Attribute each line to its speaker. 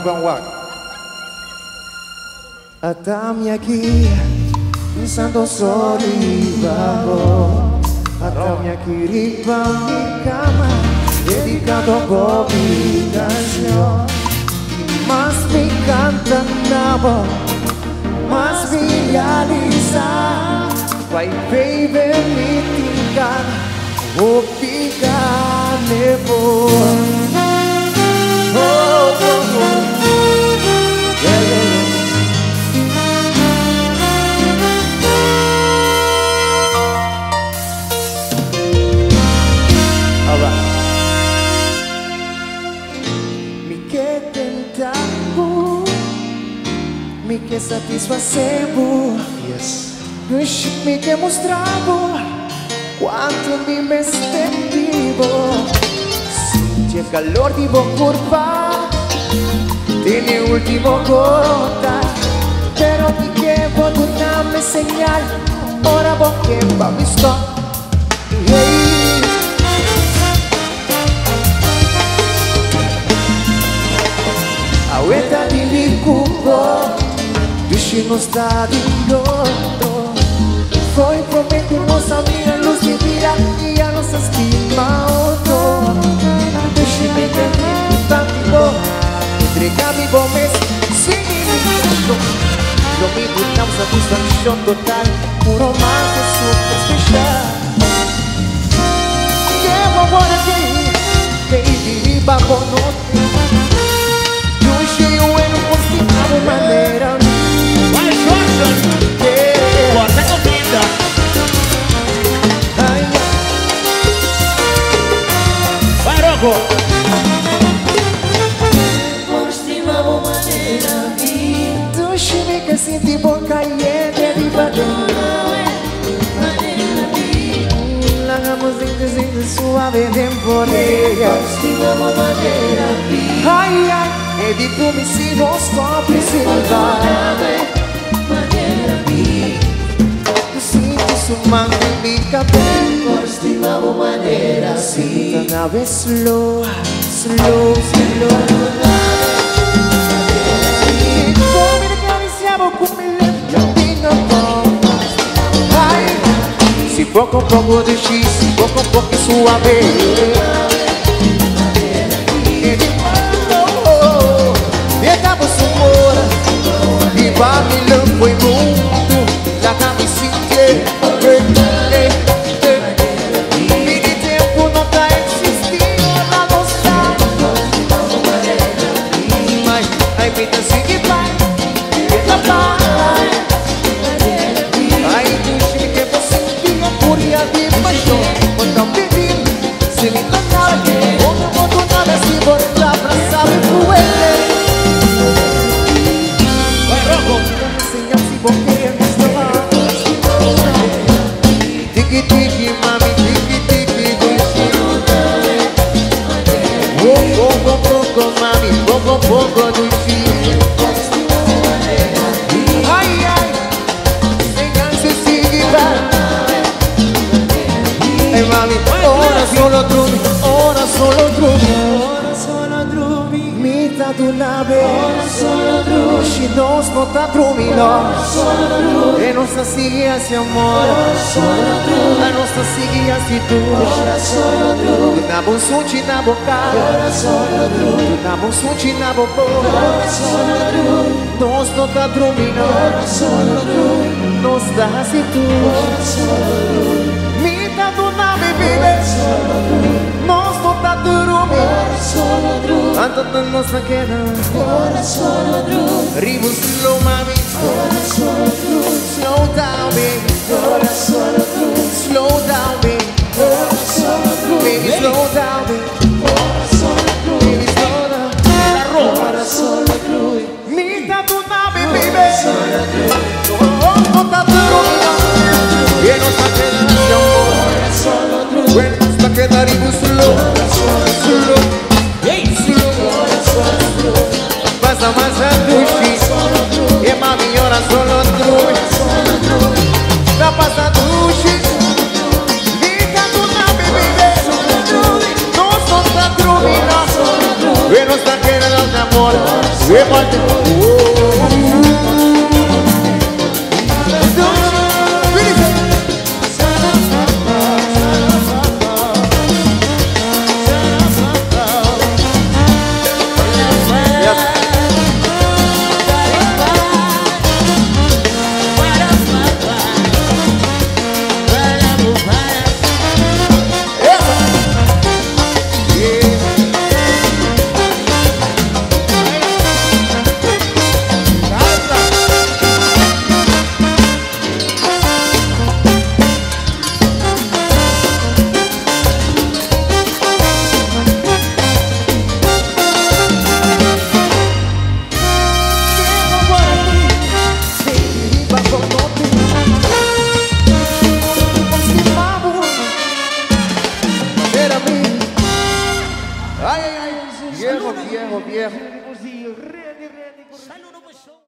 Speaker 1: Banwak. Atami aqui, pensando só de bajo. Atami aqui, riba mi cama, dedicado a mi canción. Mas me canta na voz, mas me realiza. Vai baby me tingar, vou ficar nervoso. Me quer satisfazer, yes. Me quer mostrar quanto me estivo. Sente o calor de boa curva, tem o último gota. Pero me quer botar me señal, ora vou que va me stop. Aguenta de me culpar. Dushi não está de novo. Foi prometo nossa amiga luz de vida e a nossa estima outro. Dushi me quer tanto bom, entregar-me bom mês sem limite. Não me damos satisfação total, um romance super especial. Eu agora que viva com noite. Dushi eu não consigo maneira.
Speaker 2: Bota a comida. Vai, Rogo.
Speaker 1: Mostra uma maneira de Dushi me quer sentir boca e é derivador. Largamos em suave temporada. Mostra uma maneira de ai, ai, é de como se nós cumprimentamos. Sumando mi cabello, estimamos manera así. Una vez slow, slow, slow. Como me acariciaba con mi lento ay, si poco a poco de X, si poco a poco suave. Viajamos un hora, y va mi lampo y mundo, la camisita. Mini tempo não tá existindo na nossa. Mas a vida segue vai, vida vai. Aí Dushi me quer sentir a fúria de paixão. Quando eu bebi, se me tocar, onde eu vou do nada se voltar pra saber com ele.
Speaker 2: Vai, Rogo.
Speaker 1: Sem a se bloqueia. Tiki tiki mami, tiki tiki Dushi. Pouco pouco mami, pouco pouco Dushi. Ai ai, sem ganso sigue vai. Ei mami, ora solo trumi, ora solo trumi, ora solo trumi. Mita do nave, ora solo trumi. Nós não tá trumi, nós. E nossa sigue esse amor. A nossa sigue assim tudo. Na bolsunte na boca, na bolsunte na boca. Nós não tá dormindo, nós tá assim tudo. Me dá do nome, baby. Nós não tá dormindo. Anta da nossa queda. Ribo slow, mami. Slow down, baby. Slow down, baby. Baby, slow down, baby. Baby, slow down. Me dá do nome, baby. Não tá dormindo. E não tá quedando de amor. When tá quedando ribo slow. Slow. Slow. Passa mais a Dushi. E mami, ora solo trui. Tá passando Dushi. Fica do nome, baby. Não só tá dormindo. E não tá querendo de amor. Viejo, viejo, viejo.